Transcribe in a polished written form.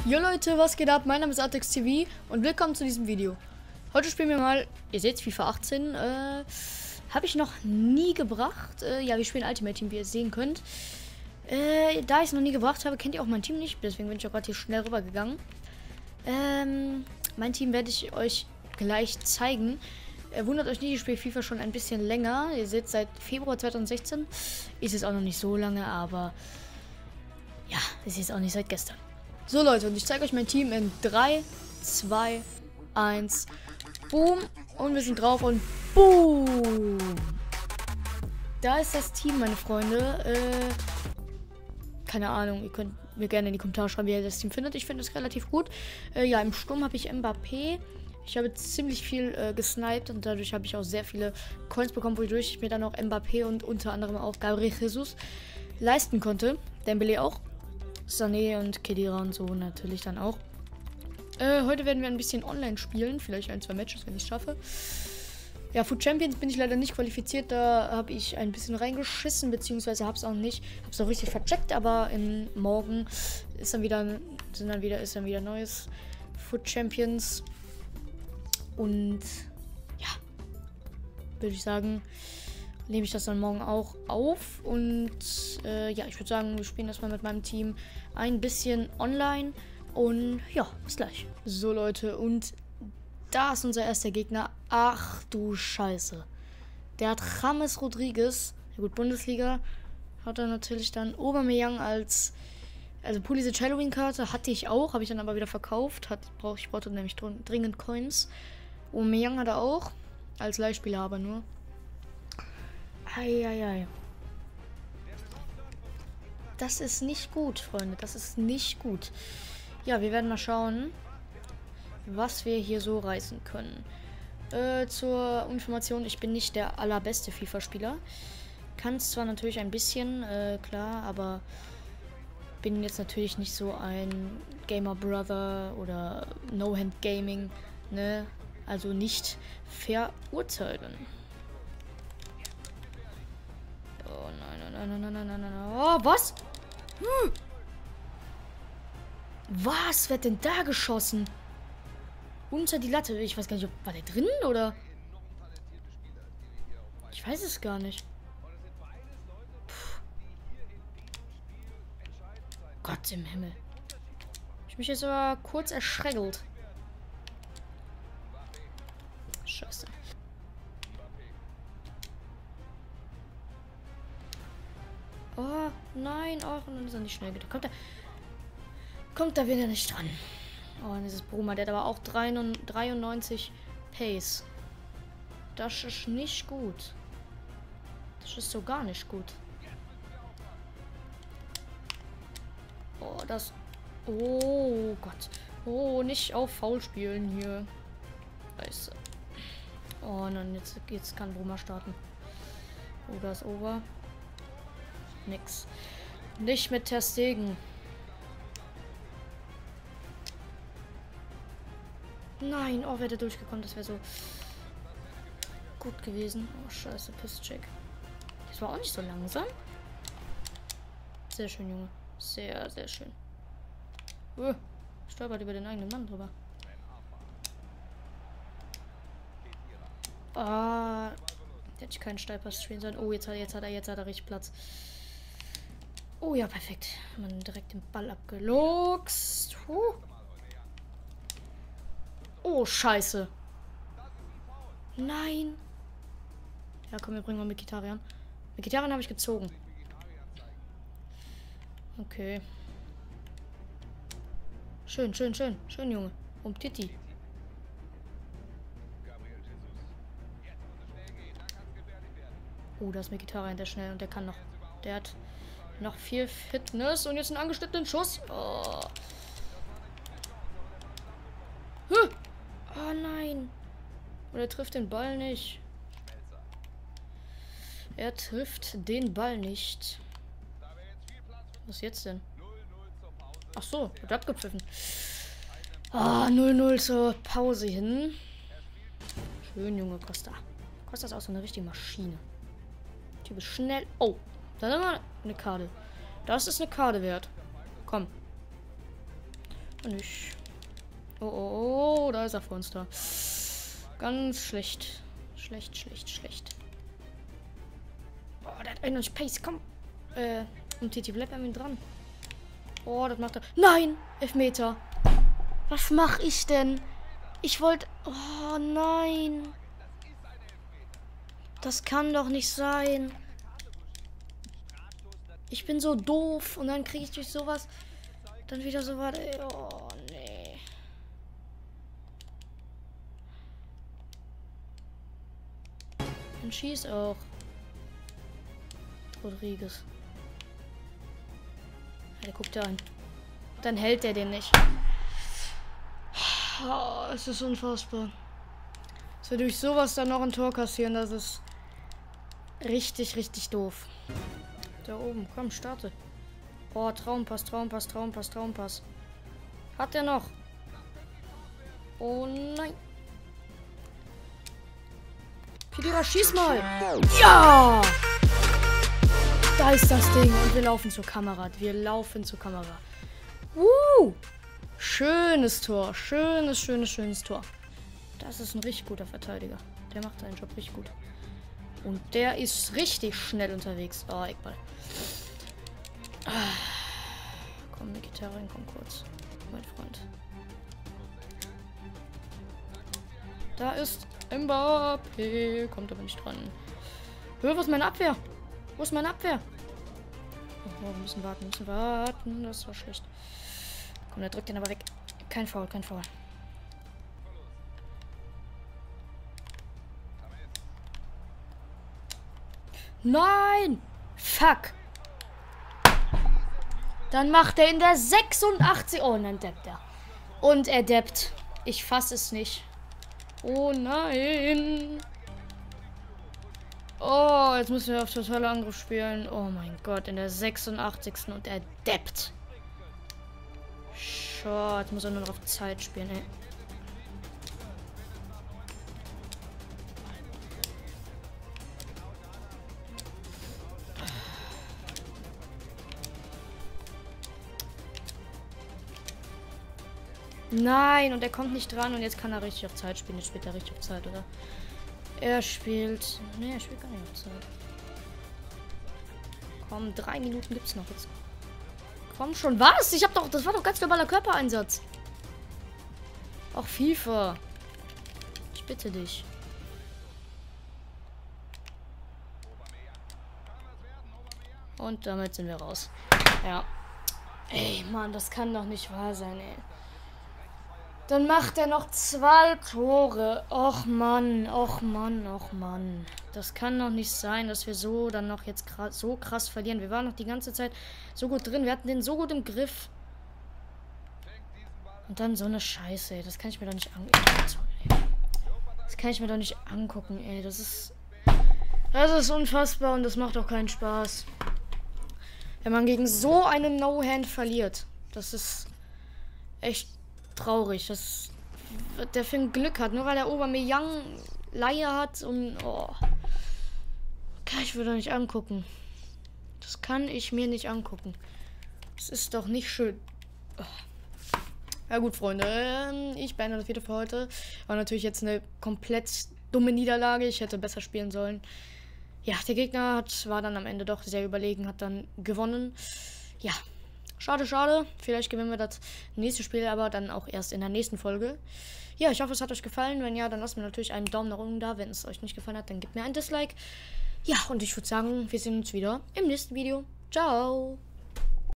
Jo Leute, was geht ab? Mein Name ist Artex TV und willkommen zu diesem Video. Heute spielen wir mal, ihr seht FIFA 18, habe ich noch nie gebracht. Ja, wir spielen Ultimate Team, wie ihr sehen könnt. Da ich es noch nie gebracht habe, kennt ihr auch mein Team nicht, deswegen bin ich auch gerade hier schnell rübergegangen. Mein Team werde ich euch gleich zeigen. Wundert euch nicht, ich spiele FIFA schon ein bisschen länger. Ihr seht, seit Februar 2016 ist es auch noch nicht so lange, aber ja, es ist auch nicht seit gestern. So Leute, und ich zeige euch mein Team in 3, 2, 1, boom, und wir sind drauf und boom. Da ist das Team, meine Freunde. Keine Ahnung, ihr könnt mir gerne in die Kommentare schreiben, wie ihr das Team findet. Ich finde es relativ gut. Ja, im Sturm habe ich Mbappé. Ich habe ziemlich viel gesniped und dadurch habe ich auch sehr viele Coins bekommen, wodurch ich mir dann auch Mbappé und unter anderem auch Gabriel Jesus leisten konnte. Dembele auch. Sané und Khedira und so natürlich dann auch. Heute werden wir ein bisschen online spielen. Vielleicht ein, zwei Matches, wenn ich es schaffe. Ja, Food Champions bin ich leider nicht qualifiziert. Da habe ich ein bisschen reingeschissen, beziehungsweise habe es auch nicht. Habe es auch richtig vercheckt, aber morgen ist dann wieder neues Food Champions. Und ja, würde ich sagen, nehme ich das dann morgen auch auf. Und ja, ich würde sagen, wir spielen das mal mit meinem Team ein bisschen online. Und ja, bis gleich. So Leute, und da ist unser erster Gegner. Ach du Scheiße. Der hat James Rodriguez. Ja gut, Bundesliga. Hat er natürlich dann Aubameyang als... Also Pulisic Halloween-Karte hatte ich auch, habe ich dann aber wieder verkauft. Ich brauchte nämlich dringend Coins. Aubameyang hat er auch. Als Leihspieler aber nur. Eieiei. Das ist nicht gut, Freunde. Das ist nicht gut. Ja, wir werden mal schauen, was wir hier so reißen können. Zur Information, ich bin nicht der allerbeste FIFA-Spieler. Kann es zwar natürlich ein bisschen, klar, aber bin jetzt natürlich nicht so ein Gamer Brother oder No-Hand Gaming, ne? Also nicht verurteilen. Oh nein. Oh, was? Was? Wer hat denn da geschossen? Unter die Latte. Ich weiß gar nicht, war der drin oder? Ich weiß es gar nicht. Puh. Gott im Himmel. Ich mich jetzt aber kurz erschreckelt. Scheiße. Oh, nein. Oh, dann ist er nicht schnell gedacht. Kommt da wieder nicht dran. Oh, und dieses Bruma, der hat aber auch 93 Pace. Das ist nicht gut. Das ist so gar nicht gut. Oh, das... Oh Gott. Oh, nicht auf Foul spielen hier. Scheiße. Oh, und dann jetzt kann Bruma starten. Oh, da ist Over. Nix. Nicht mit Ter Stegen. Nein, oh, wäre der durchgekommen, das wäre so gut gewesen. Oh, scheiße, Pisscheck. Das war auch nicht so langsam. Sehr schön, Junge. Sehr, sehr schön. Stolpert über den eigenen Mann drüber. Ah, hätte ich keinen Steilpass spielen sollen. Oh, jetzt hat er richtig Platz. Oh ja, perfekt. Man direkt den Ball abgeluchst. Oh, scheiße. Nein. Ja, komm, wir bringen mal Mkhitaryan. Mkhitaryan habe ich gezogen. Okay. Schön, Junge. Titi. Oh, da ist Mkhitaryan, der schnell und der kann noch. Der hat noch viel Fitness und jetzt einen angeschnittenen Schuss. Oh. Oh nein. Und er trifft den Ball nicht. Er trifft den Ball nicht. Was jetzt denn? Ach so, wird abgepfiffen. Ah, 0-0 zur Pause hin. Schön, Junge Costa. Costa ist auch so eine richtige Maschine. Typ ist schnell. Oh, dann haben wir eine Karte. Das ist eine Karte wert. Komm. hoffe nicht. Oh, da ist er vor uns da. Ganz schlecht. Schlecht. Oh, der hat einen Space, komm. Und TT bleibt an ihm dran. Oh, das macht er. Nein! Elfmeter. Was mach ich denn? Ich wollte... Oh, nein. Das kann doch nicht sein. Ich bin so doof. Und dann kriege ich durch sowas... Dann wieder so was... Oh, nee. Und schieß auch. Rodriguez. Der guckt da an. Dann hält er den nicht. Oh, es ist unfassbar. Dass wir durch sowas dann noch ein Tor kassieren, das ist richtig doof. Da oben, komm, starte. Oh, Traumpass. Hat er noch? Oh nein. Khedira, schieß mal. Ja! Da ist das Ding. Und wir laufen zur Kamera. Schönes Tor. Schönes Tor. Das ist ein richtig guter Verteidiger. Der macht seinen Job richtig gut. Und der ist richtig schnell unterwegs. Oh, Eckball. Komm, Mkhitaryan, komm kurz. Mein Freund. Da ist Mbappé. Kommt aber nicht dran. Wo ist meine Abwehr? Oh, wir müssen warten. Das war schlecht. Komm, der drückt den aber weg. Kein Foul. Nein! Fuck! Dann macht er in der 86. Oh, nein, deppt er. Und er deppt. Ich fasse es nicht. Oh nein! Oh, jetzt müssen wir auf totale Angriff spielen. Oh mein Gott, in der 86. Und er deppt. Schau, jetzt muss er nur noch auf Zeit spielen, ey. Nein, und er kommt nicht dran und jetzt kann er richtig auf Zeit spielen. Jetzt spielt er richtig auf Zeit, oder? Er spielt... Ne, er spielt gar nicht auf Zeit. Komm, 3 Minuten gibt's noch jetzt. Komm schon, was? Ich hab doch... Das war doch ganz normaler Körpereinsatz. Auch FIFA. Ich bitte dich. Und damit sind wir raus. Ja. Ey, Mann, das kann doch nicht wahr sein, ey. Dann macht er noch 2 Tore. Och Mann. Das kann doch nicht sein, dass wir so dann noch jetzt so krass verlieren. Wir waren noch die ganze Zeit so gut drin. Wir hatten den so gut im Griff. Und dann so eine Scheiße, ey. Das kann ich mir doch nicht angucken. Das kann ich mir doch nicht angucken, ey. Das ist unfassbar und das macht auch keinen Spaß. Wenn man gegen so einen No-Hand verliert. Das ist echt traurig, dass der Film Glück hat, nur weil der Aubameyang Leihe hat und kann ich mir doch nicht angucken. Das kann ich mir nicht angucken. Das ist doch nicht schön. Oh. Ja gut, Freunde, ich beende das Video für heute. War natürlich jetzt eine komplett dumme Niederlage. Ich hätte besser spielen sollen. Ja, der Gegner war dann am Ende doch sehr überlegen, hat dann gewonnen. Ja. Schade. Vielleicht gewinnen wir das nächste Spiel, aber dann auch erst in der nächsten Folge. Ja, ich hoffe, es hat euch gefallen. Wenn ja, dann lasst mir natürlich einen Daumen nach unten da. Wenn es euch nicht gefallen hat, dann gebt mir ein Dislike. Ja, und ich würde sagen, wir sehen uns wieder im nächsten Video. Ciao!